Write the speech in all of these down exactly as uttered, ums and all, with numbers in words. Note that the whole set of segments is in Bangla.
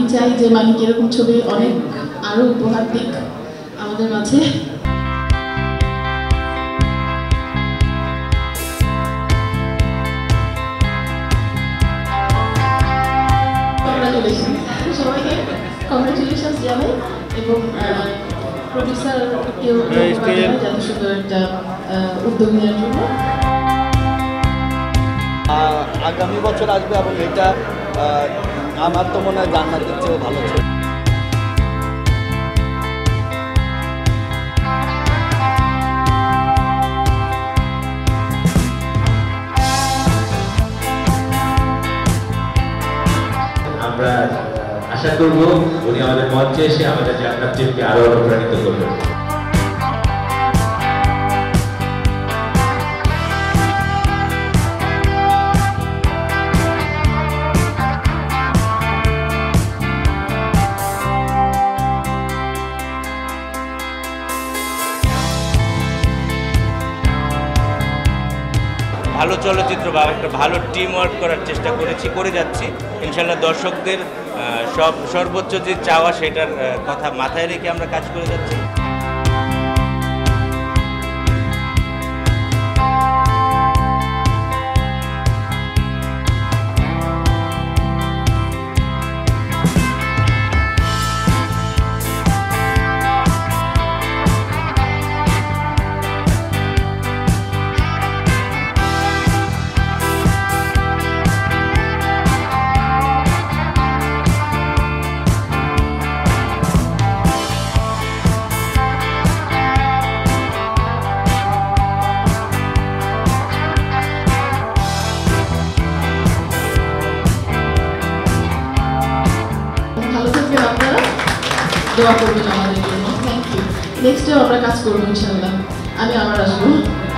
চাই যে মানিক এরকম ছবি অনেক আরো উপহার দিক আমাদের মাঝে। সবাইকে কংগ্রেচুলেশনস জানাই এবং প্রডিউসারকেও যত সুন্দর একটা উদ্যোগ নেওয়ার জন্য। আগামী বছর আসবে এবং এটা আমার তো মনে হয় জান্নাতের চেয়েও ভালো ছিল। আমরা আশা করব উনি আমাদের মঞ্চে এসে আমাদের জান্নাত টিমকে আরো অনুপ্রাণিত করবেন। ভালো চলচ্চিত্র বা একটা ভালো টিম ওয়ার্ক করার চেষ্টা করেছি, করে যাচ্ছি। ইনশাল্লাহ দর্শকদের সব সর্বোচ্চ যে চাওয়া সেটার কথা মাথায় রেখে আমরা কাজ করে যাচ্ছি। দোয়া করবেন আমাদের জন্য। Thank you. নেক্সটেও আমরা কাজ করবো ইনশাআল্লাহ। আমি আবার আসবো।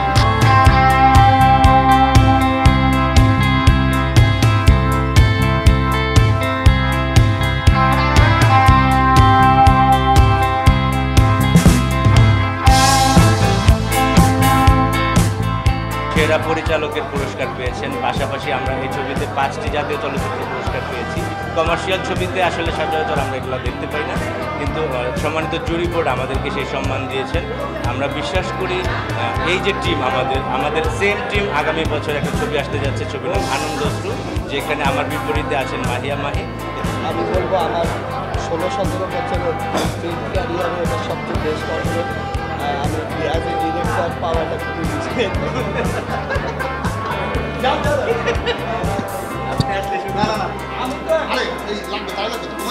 সেরা পরিচালকের পুরস্কার পেয়েছেন, পাশাপাশি আমরা এই ছবিতে পাঁচটি জাতীয় চলচ্চিত্র পুরস্কার পেয়েছি। কমার্শিয়াল ছবিতে আসলে সচরাচর আমরা এগুলো দেখতে পাই না, কিন্তু সম্মানিত জুরি বোর্ড আমাদেরকে সেই সম্মান দিয়েছেন। আমরা বিশ্বাস করি এই যে টিম আমাদের আমাদের সেম টিম আগামী বছর একটা ছবি আসতে যাচ্ছে, ছবির নাম আনন্দশ্রু, যেখানে আমার বিপরীতে আছেন মাহিয়া মাহি। আমি বলবো আমার ষোলো সতেরো বছরের ফিল্ম ক্যারিয়ারে এটা সবচেয়ে বেস্ট অর্জন। আমি অ্যাজ এ ডিরেক্টর পাওয়াটা খুবই না না না আমি তো